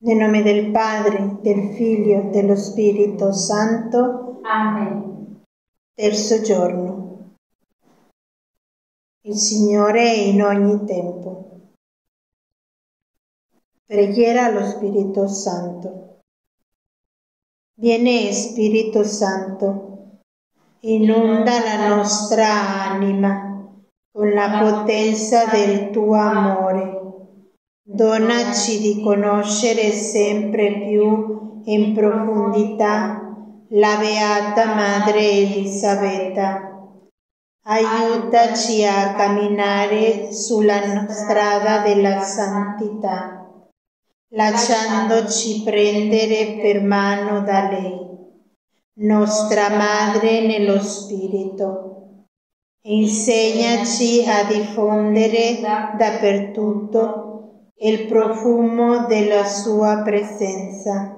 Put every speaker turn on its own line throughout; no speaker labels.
Nel nome del Padre, del Figlio e dello Spirito Santo.
Amen.
Terzo giorno. Il Signore è in ogni tempo. Preghiera allo Spirito Santo. Vieni Spirito Santo, inonda la nostra anima con la potenza del tuo amore. Donaci di conoscere sempre più in profondità la Beata Madre Elisabetta. Aiutaci a camminare sulla strada della santità, lasciandoci prendere per mano da lei, nostra Madre nello Spirito. Insegnaci a diffondere dappertutto il profumo della sua presenza.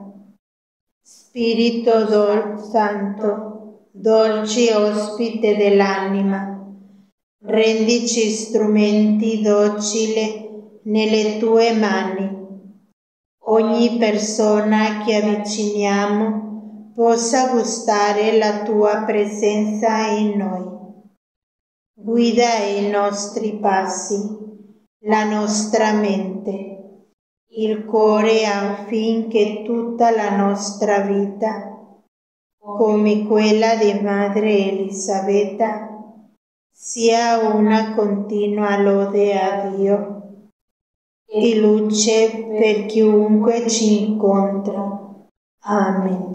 Spirito Santo, dolce ospite dell'anima, rendici strumenti docili nelle tue mani. Ogni persona che avviciniamo possa gustare la tua presenza in noi. Guida i nostri passi, la nostra mente, il cuore affinché tutta la nostra vita, come quella di Madre Elisabetta, sia una continua lode a Dio e luce per chiunque ci incontra. Amen.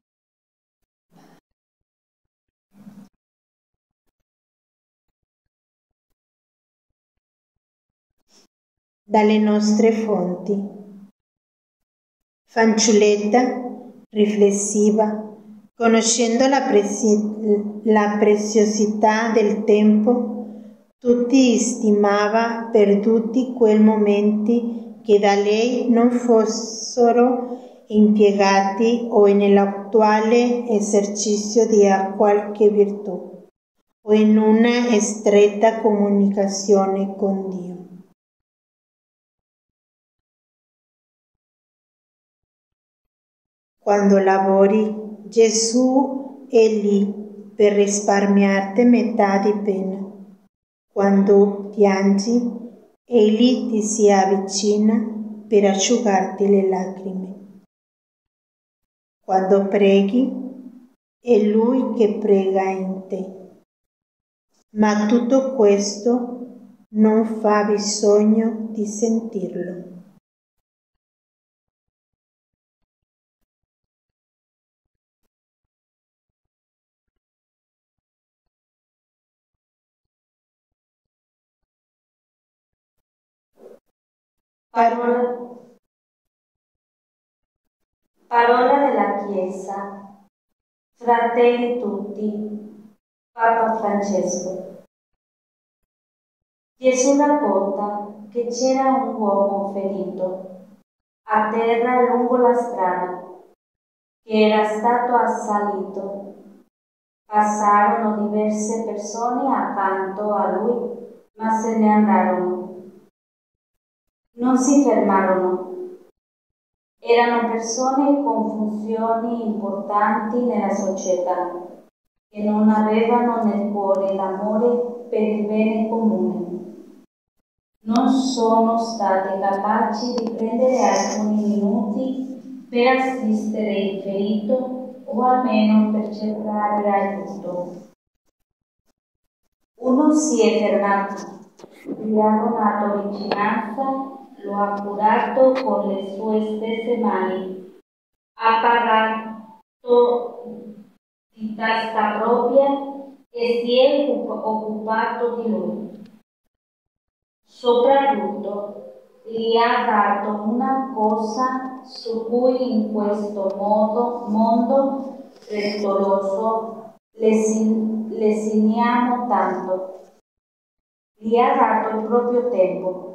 Dalle nostre fonti. Fanciulletta, riflessiva, conoscendo la preziosità del tempo, tutti stimava perduti quei momenti che da lei non fossero impiegati o nell'attuale esercizio di qualche virtù o in una stretta comunicazione con Dio. Quando lavori, Gesù è lì per risparmiarti metà di pena. Quando piangi, Egli ti si avvicina per asciugarti le lacrime. Quando preghi, è Lui che prega in te. Ma tutto questo non fa bisogno di sentirlo.
Parola della Chiesa. Fratelli tutti, Papa Francesco. Gesù racconta che c'era un uomo ferito a terra lungo la strada, che era stato assalito. Passarono diverse persone accanto a lui, ma se ne andarono. Non si fermarono. Erano persone con funzioni importanti nella società, che non avevano nel cuore l'amore per il bene comune. Non sono stati capaci di prendere alcuni minuti per assistere il ferito o almeno per cercare aiuto. Uno si è fermato, gli ha donato vicinanza, lo ha curato con le sue stesse mani, ha pagato di tasca propria e si è occupato di lui. Soprattutto gli ha dato una cosa su cui in questo mondo frettoloso lesiniamo tanto. Gli ha dato il proprio tempo.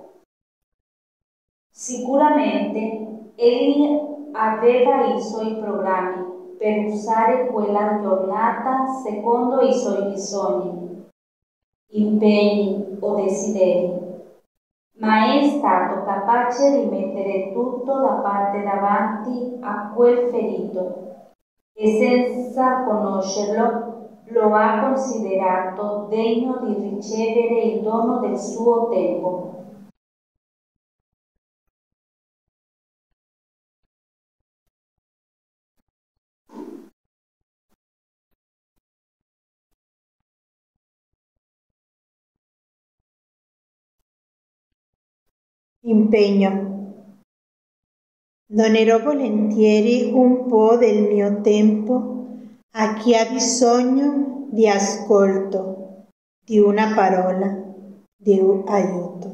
Sicuramente egli aveva i suoi programmi per usare quella giornata secondo i suoi bisogni, impegni o desideri, ma è stato capace di mettere tutto da parte davanti a quel ferito e senza conoscerlo lo ha considerato degno di ricevere il dono del suo tempo.
Impegno. Donerò volentieri un po' del mio tempo a chi ha bisogno di ascolto, di una parola, di un aiuto.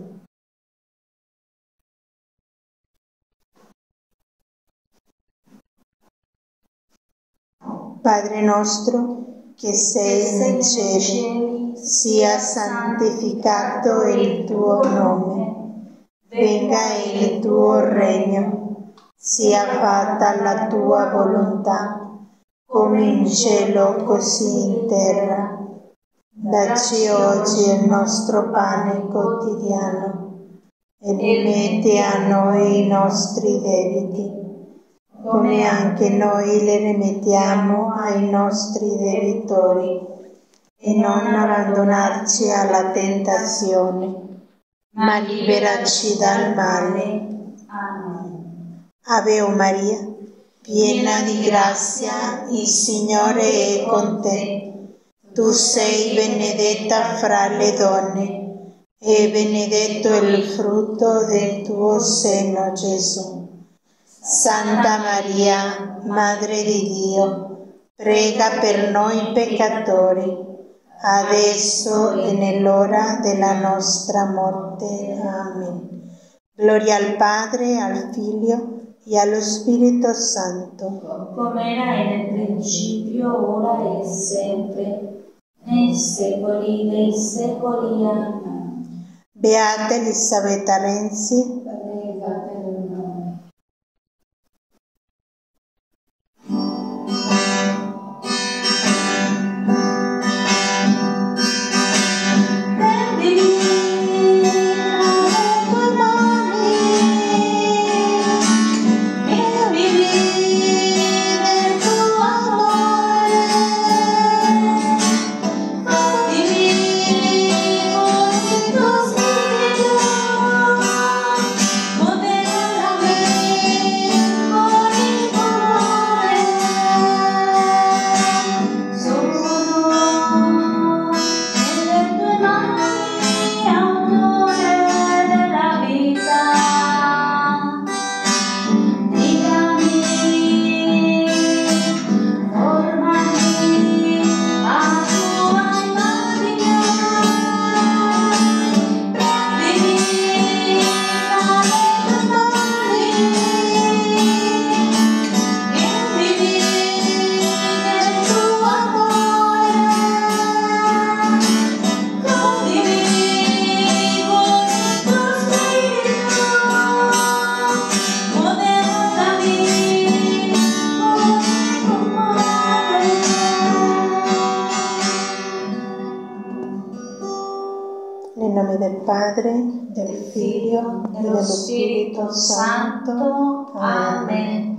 Padre nostro che sei nei cieli, sia santificato il tuo nome. Venga il tuo regno, sia fatta la tua volontà, come in cielo così in terra. Dacci oggi il nostro pane quotidiano e rimetti a noi i nostri debiti, come anche noi li rimettiamo ai nostri debitori, e non abbandonarci alla tentazione, ma liberaci dal male. Amen. Ave Maria, piena di grazia, il Signore è con te. Tu sei benedetta fra le donne, e benedetto il frutto del tuo seno, Gesù. Santa Maria, Madre di Dio, prega per noi peccatori, adesso e nell'ora della nostra morte. Amen. Gloria al Padre, al Figlio e allo Spirito Santo,
come era nel principio, ora e sempre, nei secoli dei secoli. Amen.
Beata Elisabetta Renzi,
prega per noi.
Nel nome del Padre, del Figlio e dello Spirito Santo. Amen.